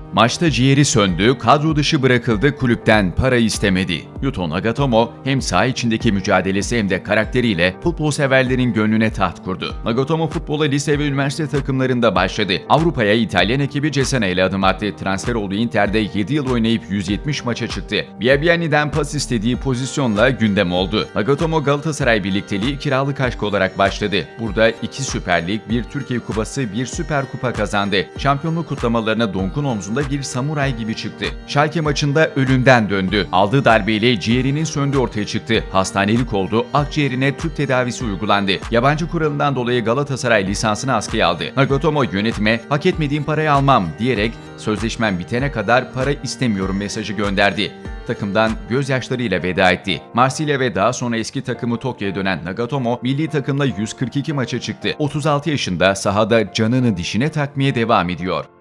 Maçta ciğeri söndü, kadro dışı bırakıldı, kulüpten para istemedi. Yuto Nagatomo hem saha içindeki mücadelesi hem de karakteriyle futbol severlerin gönlüne taht kurdu. Nagatomo futbola lise ve üniversite takımlarında başladı. Avrupa'ya İtalyan ekibi Cesena ile adım attı. Transfer olduğu Inter'de 7 yıl oynayıp 170 maça çıktı. Biabiani'den pas istediği pozisyonla gündem oldu. Nagatomo Galatasaray birlikteliği kiralık aşk olarak başladı. Burada 2 Süper Lig, 1 Türkiye Kupası, 1 Süper Kupa kazandı. Şampiyonluk kutlamalarına Donk'un omzunda bir samuray gibi çıktı. Schalke maçında ölümden döndü. Aldığı darbeyle ciğerinin söndüğü ortaya çıktı. Hastanelik oldu, akciğerine tüp tedavisi uygulandı. Yabancı kuralından dolayı Galatasaray lisansını askıya aldı. Nagatomo yönetime "hak etmediğim parayı almam" diyerek "sözleşmem bitene kadar para istemiyorum" mesajı gönderdi. Takımdan gözyaşlarıyla veda etti. Marsilya ve daha sonra eski takımı Tokyo'ya dönen Nagatomo, milli takımla 142 maça çıktı. 36 yaşında sahada canını dişine takmaya devam ediyor.